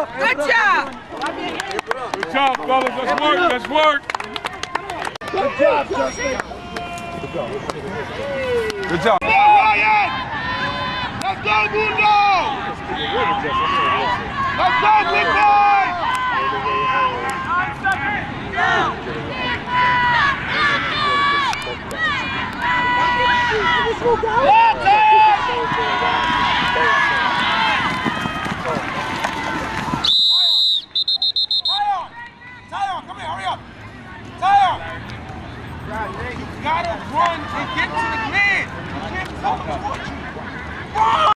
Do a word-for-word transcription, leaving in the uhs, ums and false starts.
Good job. Good job, fellas. Let's work. Let's work. Good job, Justin. Good job. Come on, Ryan. Let's go, Mundo. Let's go, big boy. Let's go, guys.